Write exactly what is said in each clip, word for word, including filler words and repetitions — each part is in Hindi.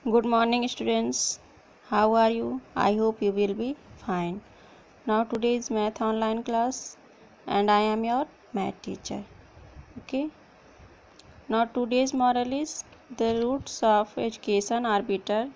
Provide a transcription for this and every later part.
Good morning, students. How are you? I hope you will be fine. Now, today is math online class, and I am your math teacher. Okay. Now, today's moral is the roots of education are bitter,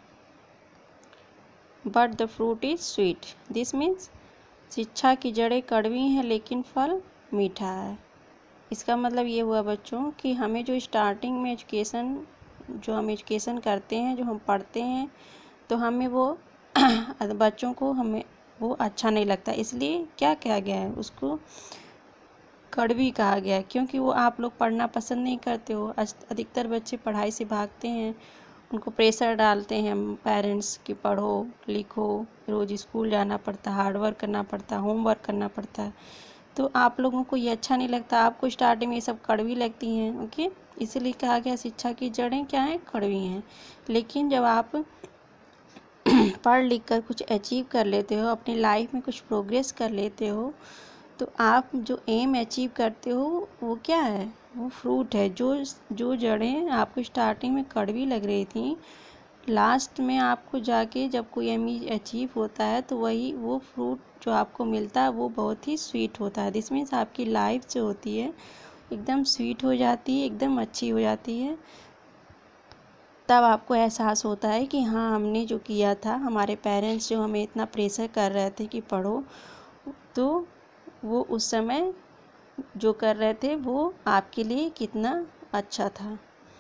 but the fruit is sweet. This means शिक्षा की जड़ें कड़वी हैं लेकिन फल मीठा है। इसका मतलब ये हुआ बच्चों कि हमें जो स्टार्टिंग में एजुकेशन जो हम एजुकेशन करते हैं, जो हम पढ़ते हैं, तो हमें वो बच्चों को हमें वो अच्छा नहीं लगता। इसलिए क्या कहा गया है, उसको कड़वी कहा गया है, क्योंकि वो आप लोग पढ़ना पसंद नहीं करते हो। अधिकतर बच्चे पढ़ाई से भागते हैं, उनको प्रेशर डालते हैं पेरेंट्स कि पढ़ो लिखो, रोज़ स्कूल जाना पड़ता है, हार्ड वर्क करना पड़ता है, होमवर्क करना पड़ता है। तो आप लोगों को ये अच्छा नहीं लगता, आपको स्टार्टिंग में ये सब कड़वी लगती हैं। ओके, इसीलिए कहा गया शिक्षा की जड़ें क्या हैं, कड़वी हैं। लेकिन जब आप पढ़ लिख कर कुछ अचीव कर लेते हो, अपनी लाइफ में कुछ प्रोग्रेस कर लेते हो, तो आप जो एम अचीव करते हो वो क्या है, वो फ्रूट है। जो जो जड़ें आपको स्टार्टिंग में कड़वी लग रही थी, लास्ट में आपको जाके जब कोई एम अचीव होता है तो वही वो फ्रूट जो आपको मिलता है वो बहुत ही स्वीट होता है। दिस मीन्स आपकी लाइफ जो होती है एकदम स्वीट हो जाती है, एकदम अच्छी हो जाती है। तब आपको एहसास होता है कि हाँ, हमने जो किया था, हमारे पेरेंट्स जो हमें इतना प्रेशर कर रहे थे कि पढ़ो, तो वो उस समय जो कर रहे थे वो आपके लिए कितना अच्छा था।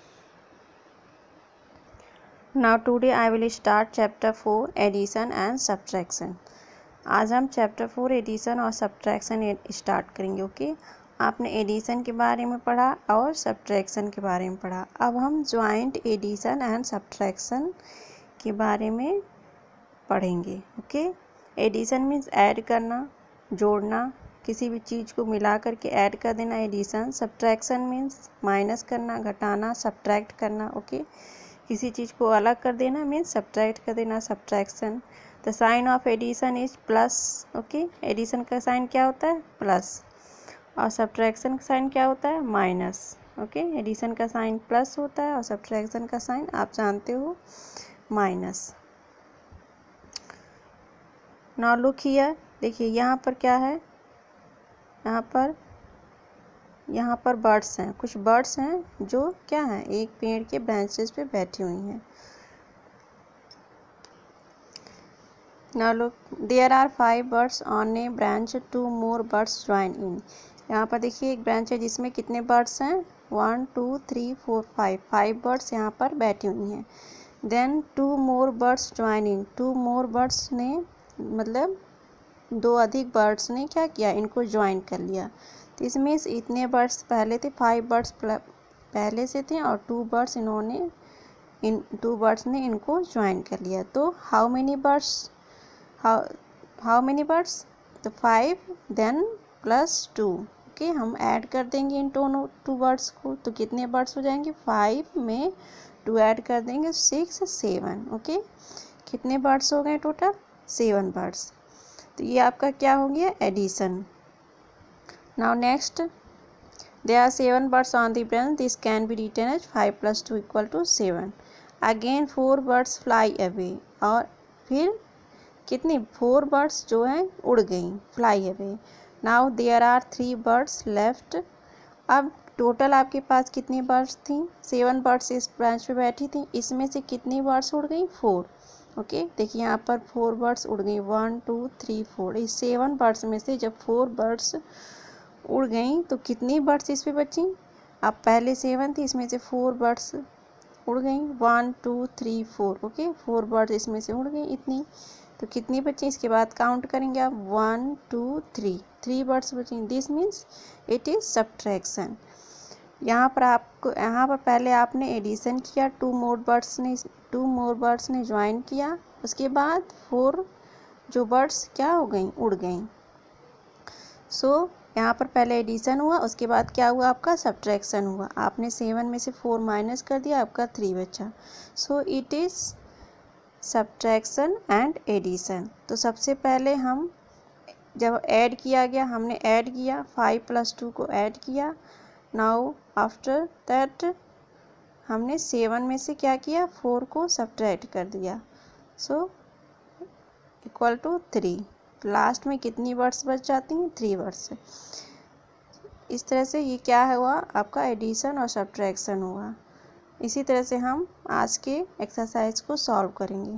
Now today I will start chapter four addition and subtraction. आज हम चैप्टर फोर एडिशन और सब्ट्रैक्शन स्टार्ट करेंगे। ओके, आपने एडिशन के बारे में पढ़ा और सब्ट्रैक्शन के बारे में पढ़ा। अब हम जॉइंट एडिशन एंड सब्ट्रैक्शन के बारे में पढ़ेंगे। ओके, एडिशन मीन्स ऐड करना, जोड़ना, किसी भी चीज़ को मिला करके ऐड कर देना, एडिशन। सब्ट्रैक्शन मीन्स माइनस करना, घटाना, सब्ट्रैक्ट करना। ओके, किसी चीज़ को अलग कर देना मीन्स सब्ट्रैक्ट कर देना, subtraction. The sign of addition is plus. Okay, addition का साइन क्या होता है, प्लस, और सब्ट्रैक्शन का साइन क्या होता है, माइनस। ओके, एडिशन का साइन प्लस होता है और सब्ट्रैक्शन का साइन आप जानते हो, माइनस। नाउ लुक हियर, देखिए यहाँ पर क्या है, यहाँ पर यहाँ पर बर्ड्स हैं, कुछ बर्ड्स हैं जो क्या हैं, एक पेड़ के ब्रांचेस पे बैठी हुई हैं। Now look, there are five birds on a branch, two more birds join in. यहाँ पर देखिए एक ब्रांच है जिसमें कितने बर्ड्स हैं, one two three four five, five birds यहाँ पर बैठी हुई हैं। Then two more birds join in, two more birds ने मतलब दो अधिक बर्ड्स ने क्या किया, इनको ज्वाइन कर लिया। तो इसमें इतने बर्ड्स पहले थे, फाइव बर्ड्स पहले से थे और टू बर्ड्स इन्होंने इन टू बर्ड्स ने इनको ज्वाइन कर लिया। तो how many birds, how how many birds, तो five then plus two. Okay, हम ऐड कर देंगे इन दोनों टू बर्ड्स को, तो कितने बर्ड्स हो जाएंगे, फाइव में टू ऐड कर देंगे, सिक्स, सेवन। ओके, कितने बर्ड्स हो गए टोटल, सेवन बर्ड्स। तो ये आपका क्या हो गया, addition. Now next, there are seven birds on the branch, this can be written as five plus two equal to seven. Again four birds fly away, और फिर कितनी, फोर बर्ड्स जो हैं उड़ गई, fly away. Now there are three birds left. अब टोटल आपके पास कितनी बर्ड्स थी, सेवन बर्ड्स इस ब्रांच पे बैठी थी, इसमें से कितनी बर्ड्स उड़ गई, फोर। ओके okay, देखिए यहाँ पर फोर बर्ड्स उड़ गई, वन टू थ्री फोर। इस सेवन बर्ड्स में से जब फोर बर्ड्स उड़ गई तो कितनी बर्ड्स इस पे बची, अब पहले सेवन थी, इसमें से फोर बर्ड्स उड़ गई, one two three four. Okay, four birds इसमें से उड़ गई इतनी, तो कितनी बची, इसके बाद काउंट करेंगे आप, one two three, three birds बची। This means it is subtraction. यहाँ पर आपको, यहाँ पर पहले आपने एडिशन किया, टू मोर बर्ड्स ने टू मोर बर्ड्स ने ज्वाइन किया, उसके बाद फोर जो बर्ड्स क्या हो गई, उड़ गई। सो so, यहाँ पर पहले एडिशन हुआ, उसके बाद क्या हुआ, आपका सब्ट्रैक्शन हुआ। आपने सेवन में से फोर माइनस कर दिया, आपका थ्री बचा। So it is subtraction and addition. तो सबसे पहले हम जब ऐड किया गया, हमने ऐड किया, फाइव प्लस टू को ऐड किया। नाउ आफ्टर दैट हमने सेवन में से क्या किया, फोर को सब्ट्रैक्ट कर दिया, so equal to three. Last में कितनी वर्ड्स बच जाती हैं, थ्री वर्ड्स। इस तरह से ये क्या हुआ, आपका एडिशन और सब्ट्रैक्शन हुआ। इसी तरह से हम आज के एक्सरसाइज को सॉल्व करेंगे।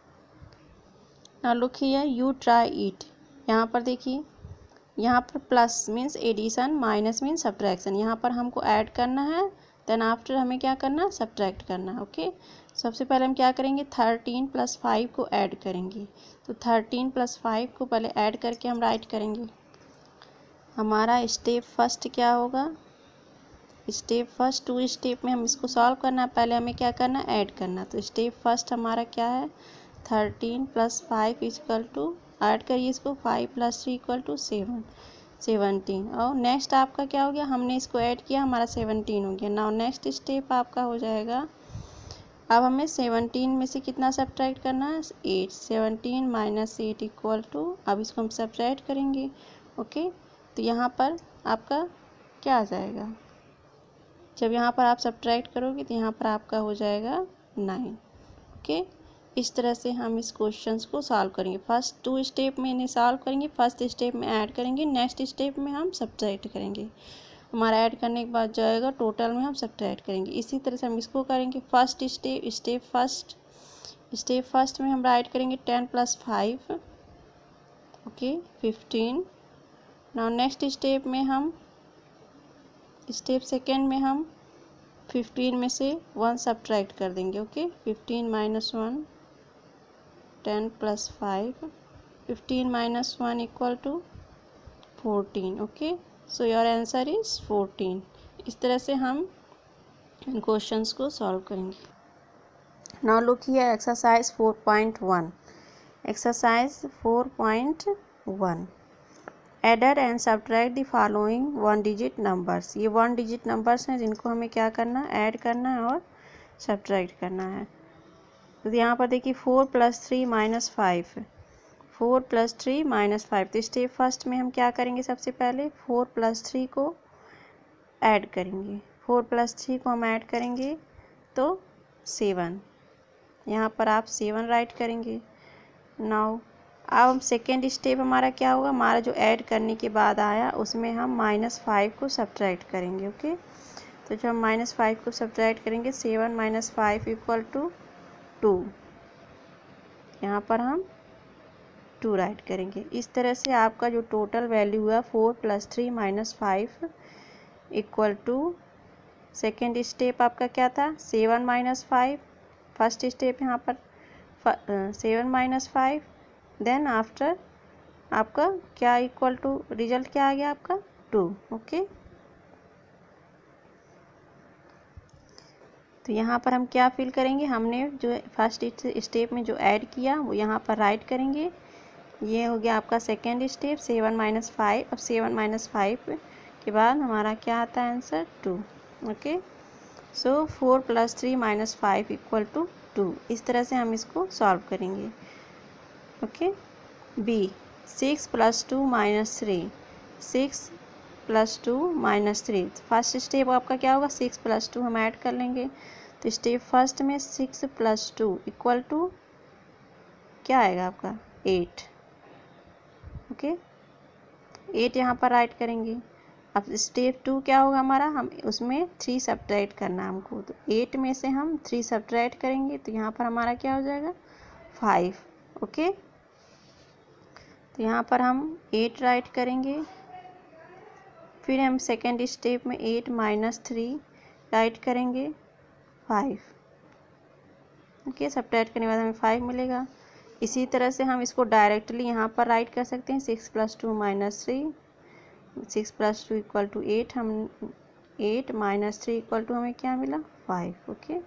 Now look here, you try it. यहाँ पर देखिए, यहाँ पर plus means addition, minus means subtraction. यहाँ पर हमको ऐड करना है, देन आफ्टर हमें क्या करना है, सब्ट्रैक्ट करना है। ओके, सबसे पहले हम क्या करेंगे, थर्टीन प्लस फाइव को ऐड करेंगे। तो थर्टीन प्लस फाइव को पहले ऐड करके हम राइट करेंगे। हमारा स्टेप फर्स्ट क्या होगा, स्टेप फर्स्ट टू स्टेप में हम इसको सॉल्व करना है। पहले हमें क्या करना है, ऐड करना। तो स्टेप फर्स्ट हमारा क्या है, thirteen plus five equal to, add करिए इसको, five plus three equal to seven, seventeen. और नेक्स्ट आपका क्या हो गया, हमने इसको ऐड किया, हमारा सेवनटीन हो गया। नाउ नेक्स्ट स्टेप आपका हो जाएगा, अब हमें सेवनटीन में से कितना सब्ट्रैक्ट करना है, eight. Seventeen minus eight equal to, अब इसको हम सब्ट्रैक्ट करेंगे। ओके, तो यहाँ पर आपका क्या आ जाएगा, जब यहाँ पर आप सब्ट्रैक्ट करोगे तो यहाँ पर आपका हो जाएगा नाइन। ओके, इस तरह से हम इस क्वेश्चंस को सॉल्व करेंगे। फर्स्ट टू स्टेप में इन्हें सॉल्व करेंगे, फर्स्ट स्टेप में ऐड करेंगे, नेक्स्ट स्टेप में हम सब्ट्रैक्ट करेंगे। हमारा ऐड करने के बाद जाएगा, टोटल में हम सब्ट्रैक्ट करेंगे। इसी तरह से हम इसको करेंगे। First step step first step first में हम राइट करेंगे ten plus five, okay fifteen. Now next step में हम स्टेप सेकेंड में हम फिफ्टीन में से वन सब्ट्रैक्ट कर देंगे। Okay, fifteen minus one, ten plus five, fifteen minus one equal to fourteen. Okay, so your answer is fourteen. इस तरह से हम इन क्वेश्चंस को सॉल्व करेंगे। Now look here, exercise four point one. Exercise four point one, add and subtract the following one digit numbers. ये वन डिजिट नंबर्स हैं जिनको हमें क्या करना है, ऐड करना है और सब्ट्रैक्ट करना है। तो यहाँ पर देखिए, four plus three minus five, four plus three minus five. तो स्टेप फर्स्ट में हम क्या करेंगे, सबसे पहले फोर प्लस थ्री को ऐड करेंगे। फोर प्लस थ्री को हम ऐड करेंगे तो सेवन, यहाँ पर आप सेवन राइट करेंगे। नाउ अब हम सेकेंड स्टेप हमारा क्या होगा, हमारा जो ऐड करने के बाद आया उसमें हम माइनस फाइव को सब्ट्रैक्ट करेंगे। ओके, तो जब हम माइनस फाइव को सब्ट्रैक्ट करेंगे, seven minus five equal to two, यहाँ पर हम टू राइट करेंगे। इस तरह से आपका जो टोटल वैल्यू हुआ four plus three minus five equal to, second step आपका क्या था, seven minus five. First step यहाँ पर seven minus five, then after आपका क्या इक्वल टू, रिजल्ट क्या आ गया आपका, टू। ओके, तो यहाँ पर हम क्या फिल करेंगे, हमने जो फर्स्ट स्टेप में जो ऐड किया वो यहाँ पर राइट करेंगे। ये हो गया आपका second step, seven minus five. अब सेवन माइनस फाइव के बाद हमारा क्या आता है answer, two. Okay, so four plus three minus five equal to two. इस तरह से हम इसको सॉल्व करेंगे। Okay, B, six plus two minus three, six plus two minus three. First step आपका क्या होगा, सिक्स प्लस टू हम ऐड कर लेंगे। तो स्टेप फर्स्ट में six plus two equal to क्या आएगा आपका, एट। ओके, एट यहाँ पर राइट करेंगे। अब स्टेप टू क्या होगा हमारा, हम उसमें थ्री सब्ट्रैक्ट करना है हमको। तो एट में से हम थ्री सब्ट्रैक्ट करेंगे तो यहाँ पर हमारा क्या हो जाएगा, फाइव। ओके, तो यहाँ पर हम एट राइट करेंगे। फिर हम सेकेंड स्टेप में एट माइनस थ्री राइट करेंगे, फाइव। ओके, सब्ट्रैक्ट करने के बाद हमें फाइव मिलेगा। इसी तरह से हम इसको डायरेक्टली यहाँ पर राइट कर सकते हैं, six plus two minus three, six plus two equal to eight. हम eight minus three equal to हमें क्या मिला, five. Okay,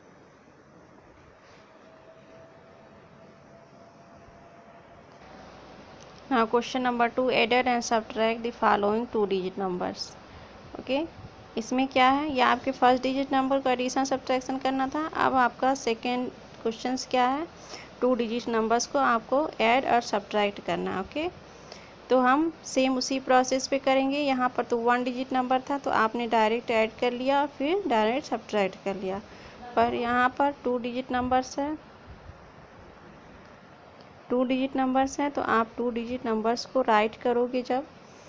now question number two, add and subtract the following two digit numbers. Okay, इसमें क्या है, ये आपके फर्स्ट डिजिट नंबर को एडिशन सब्ट्रैक्शन करना था। अब आपका सेकेंड क्वेश्चन क्या है, टू डिजिट नंबर्स को आपको ऐड और सब्ट्रैक्ट करना है। ओके, तो हम सेम उसी प्रोसेस पे करेंगे। यहाँ पर तो वन डिजिट नंबर था तो आपने डायरेक्ट ऐड कर लिया और फिर डायरेक्ट सब्ट्रैक्ट कर लिया। पर यहाँ पर टू डिजिट नंबर्स है, टू डिजिट नंबर्स हैं, तो आप टू डिजिट नंबर्स को राइट करोगे, जब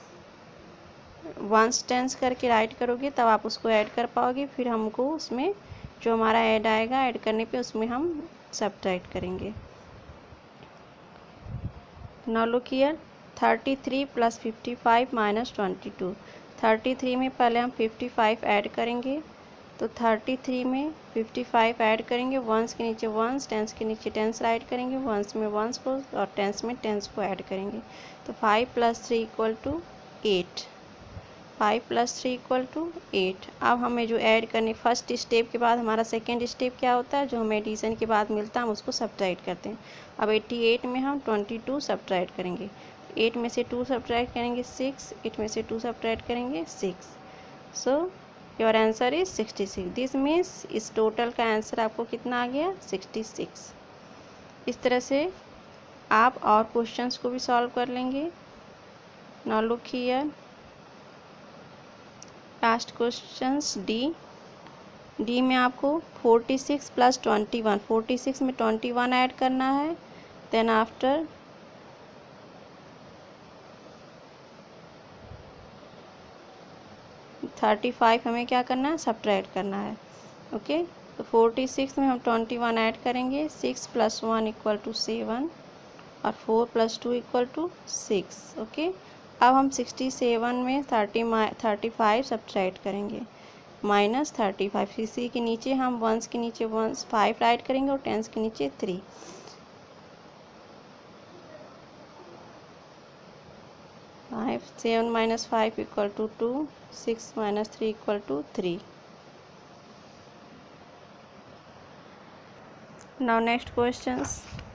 वंस टेंस करके राइट करोगे तब आप उसको ऐड कर पाओगे। फिर हमको उसमें जो हमारा ऐड आएगा, ऐड करने पे उसमें हम सब्ट्रैक्ट करेंगे। Now look here, thirty three plus fifty five minus twenty two. Thirty three में पहले हम फिफ्टी फाइव ऐड करेंगे, तो थर्टी थ्री में फिफ्टी फाइव ऐड करेंगे, वंस के नीचे वंस, टेंस के नीचे टेंस ऐड करेंगे, वंस में वंस को और टेंस में टेंस को ऐड करेंगे। तो five plus three equal to eight, five plus three equal to eight. अब हमें जो ऐड करने, फर्स्ट स्टेप के बाद हमारा सेकेंड स्टेप क्या होता है, जो हमें एडिशन के बाद मिलता है हम उसको सब्ट्रैक्ट करते हैं। अब एट्टी एट में हम ट्वेंटी टू सब्ट्रैक्ट करेंगे, एट में से टू सब्ट्रैक्ट करेंगे सिक्स, एट में से टू सब्ट्रैक्ट करेंगे six. So your answer is sixty six. This means इस टोटल का आंसर आपको कितना आ गया, सिक्सटी सिक्स। इस तरह से आप और क्वेश्चंस को भी सॉल्व कर लेंगे। Now look here, last questions D. D में आपको forty six plus twenty one, forty six में ट्वेंटी वन ऐड करना है, देन आफ्टर थर्टी फाइव हमें क्या करना है, सब्ट्रैक्ट करना है। ओके, तो फोर्टी सिक्स में हम ट्वेंटी वन ऐड करेंगे, six plus one equal to seven और four plus two equal to six. Okay, अब हम सिक्सटी सेवन में थर्टी थर्टी फाइव सब्ट्रैक्ट करेंगे, माइनस थर्टी फाइव। इसी के नीचे हम वंस के नीचे वंस फाइव ऐड करेंगे और टेंस के नीचे three. Five, seven minus five equal to two, six minus three equal to three. Now next questions,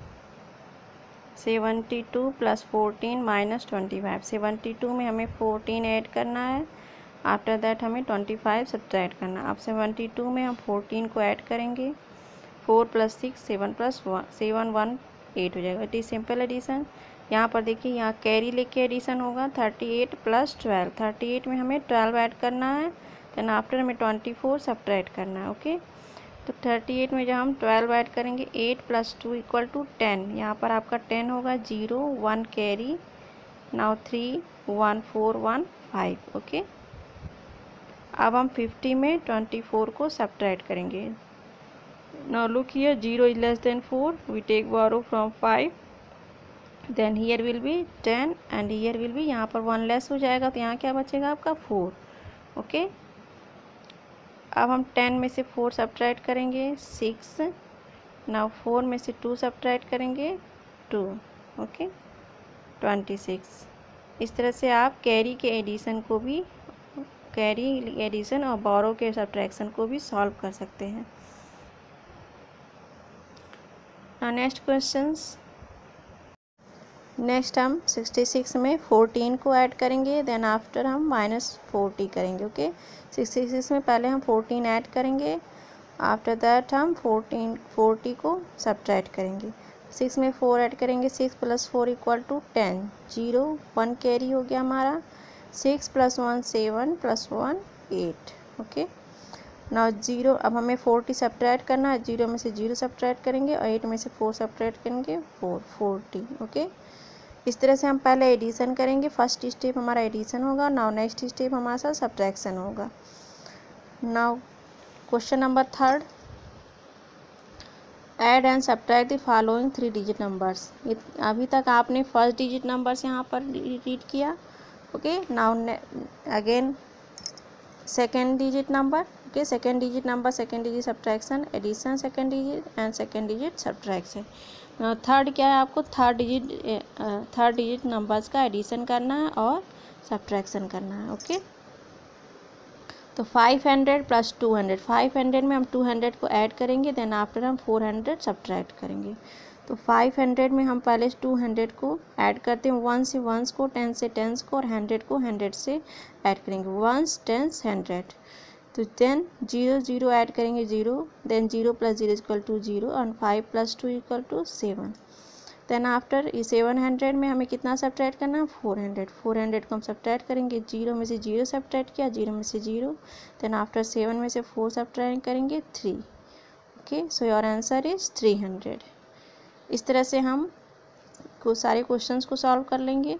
seventy two plus fourteen minus twenty five. Seventy two में हमें फोर्टीन ऐड करना है, आफ्टर दैट हमें ट्वेंटी फाइव सब्ट्रैक्ट करना है। अब सेवेंटी टू में हम फोर्टीन को ऐड करेंगे, four plus six seven plus one, seven one eight हो जाएगा। It is simple addition. यहाँ पर देखिए, यहाँ कैरी लेके एडिशन होगा, thirty eight plus twelve, thirty eight में हमें ट्वेल्व ऐड करना है, देन आफ्टर हमें ट्वेंटी फोर सब्ट्रैक्ट करना है। ओके, तो थर्टी एट में जब हम ट्वेल्व ऐड करेंगे, eight plus two equal to ten, यहाँ पर आपका टेन होगा, zero one carry, now three one four one five. Okay, अब हम फिफ्टी में ट्वेंटी फोर को सब्ट्रैक्ट करेंगे। Now look here, zero is less than four, we take borrow from five, then here will be ten and here will be, यहाँ पर वन लेस हो जाएगा, तो यहाँ क्या बचेगा आपका फोर। ओके, अब हम टेन में से फोर सब्ट्रैक्ट करेंगे, सिक्स, नाउ फोर में से टू सब्ट्रैक्ट करेंगे, टू। Okay, twenty six. इस तरह से आप कैरी के एडिशन को भी, कैरी एडिशन और बोरो के सब्ट्रैक्शन को भी सॉल्व कर सकते हैं। नाउ नेक्स्ट क्वेश्चंस, नेक्स्ट हम सिक्सटी सिक्स में फोर्टीन को ऐड करेंगे, देन आफ्टर हम माइनस फोर्टी करेंगे। ओके, सिक्सटी सिक्स में पहले हम फोर्टीन ऐड करेंगे, आफ्टर दैट हम फोर्टीन फोर्टी को सब्ट्रैक्ट करेंगे। सिक्स में फोर ऐड करेंगे, six plus four equal to ten, zero one carry हो गया हमारा, six plus one seven plus one eight. Okay, now zero, अब हमें फोर्टी सब्ट्रैक्ट करना है, जीरो में से जीरो सब्ट्रैक्ट करेंगे और एट में से फोर सब्ट्रैक्ट करेंगे, फोर, फोर्टी। ओके, इस तरह से हम पहले एडिशन करेंगे, फर्स्ट स्टेप हमारा एडिशन होगा, नाउ नेक्स्ट स्टेप हमारा साथ सब्ट्रैक्शन होगा। Now question number third, add and subtract the following three digit numbers. अभी तक आपने फर्स्ट डिजिट नंबर्स यहाँ पर रीड किया। Okay, now again second digit number. Okay, second digit number, second digit subtraction, addition second digit and second digit subtraction. Third क्या है, आपको third digit third digit numbers का एडिशन करना है और सब्ट्रैक्शन करना है। ओके, तो five hundred plus two hundred, five hundred में हम टू हंड्रेड को ऐड करेंगे, देन आफ्टर हम फोर हंड्रेड सब्ट्रैक्ट करेंगे। तो फाइव हंड्रेड में हम पहले टू हंड्रेड को ऐड करते हैं, वन से वंस को, टेन से टेंस को और हंड्रेड को हंड्रेड से ऐड करेंगे, वंस टेंस हंड्रेड। तो देन जीरो जीरो ऐड करेंगे, zero, then zero plus zero equal to zero और five plus two equal to seven. Then after seven hundred में हमें कितना सब्ट्रैक्ट करना है, फोर हंड्रेड, फोर हंड्रेड को हम सब्ट्रैक्ट करेंगे, जीरो में से जीरो सब्ट्रैक्ट किया, जीरो में से जीरो, देन आफ्टर सेवन में से फोर सब्ट्रैक्ट करेंगे, three. Okay, so your answer is three hundred. इस तरह से हम को सारे क्वेश्चंस को सॉल्व कर लेंगे।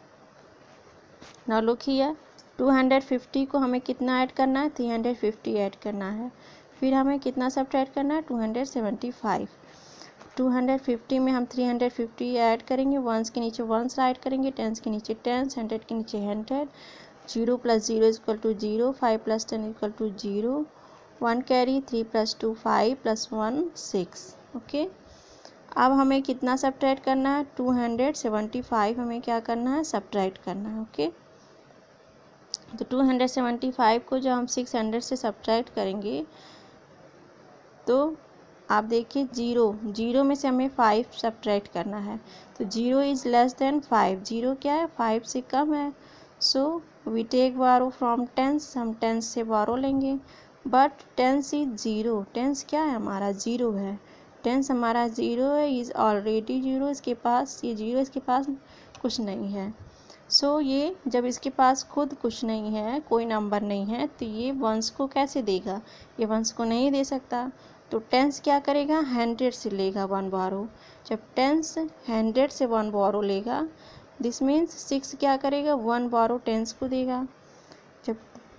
Now look here, two hundred fifty को हमें कितना ऐड करना है, थ्री हंड्रेड फिफ्टी ऐड करना है। फिर हमें कितना सब्ट्रैक्ट करना है, two hundred seventy five. Two hundred fifty में हम थ्री हंड्रेड फिफ्टी ऐड करेंगे, वंस के नीचे वंस ऐड करेंगे, टेंस के नीचे टेंस, हंड्रेड के नीचे hundred, zero plus zero is equal to zero, five plus ten equal to zero, one carry, three plus two five plus one six. Okay, अब हमें कितना सब्ट्रैक्ट करना है, टू हंड्रेड सेवेंटी फाइव हमें क्या करना है, सब्ट्रैक्ट करना है। ओके, तो टू हंड्रेड सेवेंटी फाइव को जब हम सिक्स हंड्रेड से सब्ट्रैक्ट करेंगे तो आप देखिए जीरो जीरो में से हमें फाइव सब्ट्रैक्ट करना है, तो zero is less than five, zero क्या है, फाइव से कम है। So we take borrow from tens, हम टेंस से बारो लेंगे, but tens is zero, tens क्या है हमारा, ज़ीरो है, टेंस हमारा ज़ीरो है, इज़ ऑलरेडी ज़ीरो, इसके पास ये ज़ीरो, इसके पास कुछ नहीं है। सो so, ये जब इसके पास खुद कुछ नहीं है, कोई नंबर नहीं है, तो ये वंस को कैसे देगा, ये वंस को नहीं दे सकता। तो टेंस क्या करेगा, हंड्रेड से लेगा वन बारो, जब टेंस हंड्रेड से वन बारो लेगा, दिस मीन्स सिक्स क्या करेगा, वन बारो टेंस को देगा। जब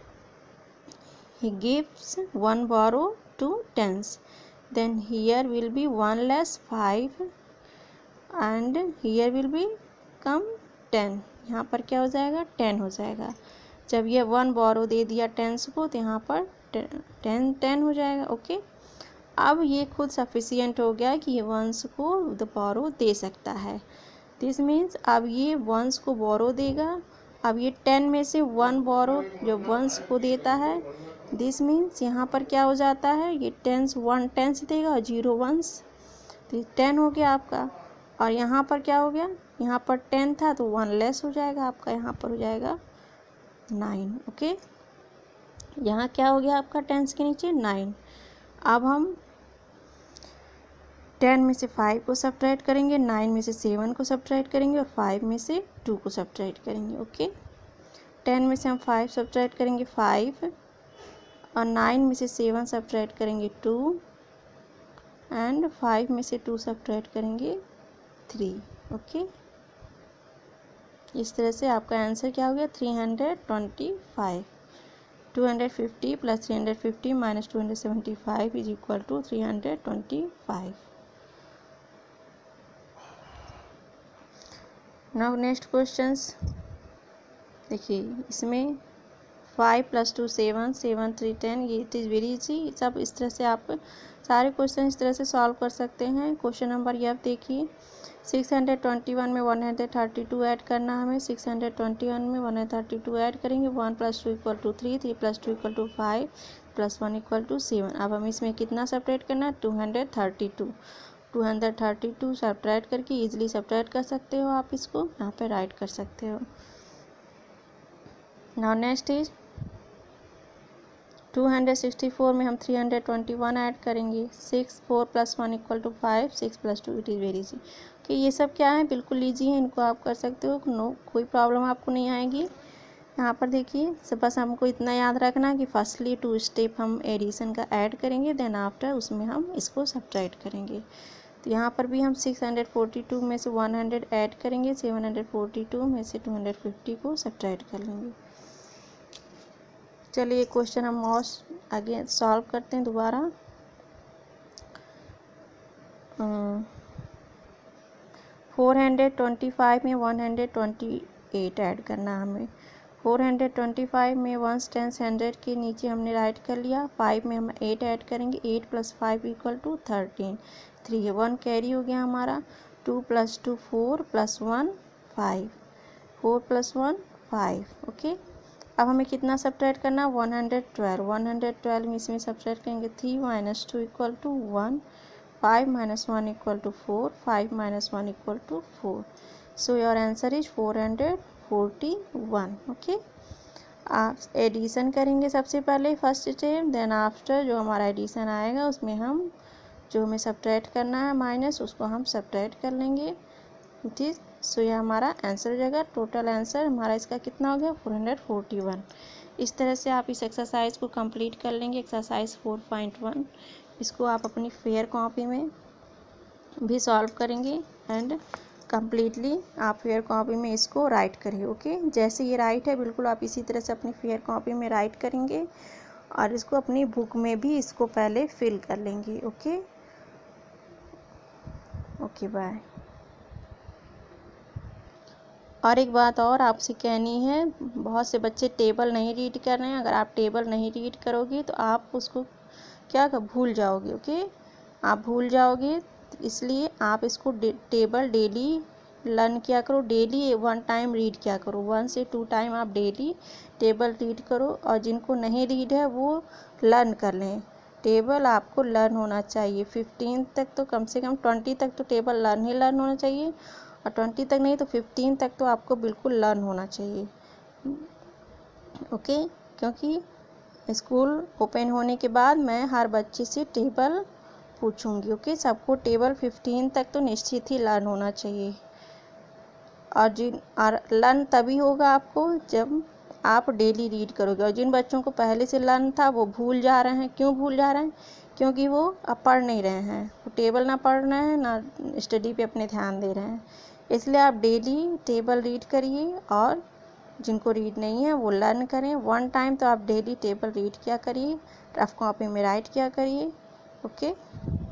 he gives one borrow to tens, then here will be one less five and here will be कम टेन, यहाँ पर क्या हो जाएगा, टेन हो जाएगा। जब ये वन बारो दे दिया टेंस को, तो यहाँ पर टेन टेन हो जाएगा। ओके, अब ये खुद सफिशियंट हो गया कि ये वंस को द बारो दे सकता है। दिस मीन्स अब ये वंस को बारो देगा, अब ये टेन में से वन बारो जो वंस को देता है, दिस मीन्स यहाँ पर क्या हो जाता है, ये टेंस वन टेंस देगा और जीरो वंस, तो टेन हो गया आपका। और यहाँ पर क्या हो गया, यहाँ पर टेन था तो वन लेस हो जाएगा आपका, यहाँ पर हो जाएगा नाइन। ओके, यहाँ क्या हो गया आपका, टेंस के नीचे नाइन। अब हम टेन में से फाइव को सब्ट्रैक्ट करेंगे, नाइन में से सेवन को सब्ट्रैक्ट करेंगे और फाइव में से टू को सब्ट्रैक्ट करेंगे। ओके, टेन में से हम फाइव सब्ट्रैक्ट करेंगे फाइव, और नाइन में से सेवन सब्ट्रैक्ट करेंगे टू, एंड फाइव में से टू सब्ट्रैक्ट करेंगे थ्री। ओके, इस तरह से आपका आंसर क्या हो गया, three hundred twenty five. Two hundred fifty plus three hundred fifty minus two hundred seventy five is equal to three hundred twenty five. Now next questions देखिए, इसमें five plus two seven, seven three ten, ये इट इज़ वेरी इजी। सब इस तरह से आप सारे क्वेश्चन इस तरह से सॉल्व कर सकते हैं। क्वेश्चन नंबर ये आप देखिए, सिक्स हंड्रेड ट्वेंटी वन में one hundred thirty two add करना हमें, सिक्स हंड्रेड ट्वेंटी वन में one hundred thirty two add करेंगे, one plus two equal to three, three plus two equal to five, plus one equal to seven. अब हम इसमें कितना सब्ट्रैक्ट करना है, two hundred thirty two, two hundred thirty two subtract करके ईजिली सब्ट्रैक्ट कर सकते हो आप, इसको यहाँ पे राइट कर सकते हो। Now next is two hundred sixty four में हम three hundred twenty one add करेंगे, six, four plus one equal to five, six plus two it is very easy. कि ये सब क्या है, बिल्कुल ईजी है, इनको आप कर सकते हो, नो कोई प्रॉब्लम आपको नहीं आएगी। यहाँ पर देखिए, सब बस हमको इतना याद रखना कि फर्स्टली टू स्टेप हम एडिशन का ऐड करेंगे, देन आफ्टर उसमें हम इसको सब्ट्रैक्ट करेंगे। तो यहाँ पर भी हम सिक्स हंड्रेड फोर्टी टू में से वन हंड्रेड ऐड करेंगे, सेवन हंड्रेड फोर्टी टू में से टू हंड्रेड फिफ्टी को सब्ट्रैक्ट कर लेंगे। चलिए क्वेश्चन हम और आगे सॉल्व करते हैं दोबारा। फोर हंड्रेड ट्वेंटी फाइव में one hundred twenty eight add करना हमें, फोर हंड्रेड ट्वेंटी फाइव में वंस टेंस हंड्रेड के नीचे हमने राइट कर लिया, फाइव में हम एट ऐड करेंगे, eight plus five equal to thirteen, three one carry हो गया हमारा, two plus two four plus one five, four plus one five. Okay, अब हमें कितना सब्ट्रैक्ट करना, one hundred twelve, one hundred twelve में इसमें सब्ट्रैक्ट करेंगे, three minus two equal to one, five minus one equal to four, five minus one equal to four. So your answer is four hundred forty one. Okay, आप एडिशन करेंगे सबसे पहले फर्स्ट स्टेप, देन आफ्टर जो हमारा एडिशन आएगा उसमें हम जो हमें सब्ट्रैक्ट करना है माइनस, उसको हम सब्ट्रैक्ट कर लेंगे। इट इज़ सो ये हमारा आंसर हो जाएगा। टोटल आंसर हमारा इसका कितना हो गया, फोर हंड्रेड फोर्टी वन। इस तरह से आप इस एक्सरसाइज को कंप्लीट कर लेंगे, एक्सरसाइज फोर पॉइंट वन। इसको आप अपनी फेयर कॉपी में भी सॉल्व करेंगे एंड कम्प्लीटली आप फेयर कॉपी में इसको राइट करिए। ओके, जैसे ये राइट है बिल्कुल आप इसी तरह से अपनी फेयर कॉपी में राइट करेंगे और इसको अपनी बुक में भी इसको पहले फिल कर लेंगे। Okay okay bye. और एक बात और आपसे कहनी है, बहुत से बच्चे टेबल नहीं रीड कर रहे हैं। अगर आप टेबल नहीं रीड करोगे तो आप उसको क्या कर भूल जाओगे। ओके, आप भूल जाओगे, इसलिए आप इसको डे, टेबल डेली लर्न किया करो। डेली वन टाइम रीड किया करो, वन से टू टाइम आप डेली टेबल रीड करो। और जिनको नहीं रीड है वो लर्न कर लें। टेबल आपको लर्न होना चाहिए, फिफ्टीन तक तो कम से कम ट्वेंटी तक तो टेबल लर्न ही लर्न होना चाहिए, और ट्वेंटी तक नहीं तो फिफ्टीन तक तो आपको बिल्कुल लर्न होना चाहिए। ओके, क्योंकि स्कूल ओपन होने के बाद मैं हर बच्चे से टेबल पूछूंगी। ओके, सबको टेबल फिफ्टीन तक तो निश्चित ही लर्न होना चाहिए। और जिन और लर्न तभी होगा आपको जब आप डेली रीड करोगे। और जिन बच्चों को पहले से लर्न था वो भूल जा रहे हैं। क्यों भूल जा रहे हैं? क्योंकि वो अब पढ़ नहीं रहे हैं, वो टेबल ना पढ़ रहे हैं ना स्टडी पे अपने ध्यान दे रहे हैं। इसलिए आप डेली टेबल रीड करिए, और जिनको रीड नहीं है वो लर्न करें। वन टाइम तो आप डेली टेबल रीड किया करिए, रफ कॉपी में राइट किया करिए। ओके।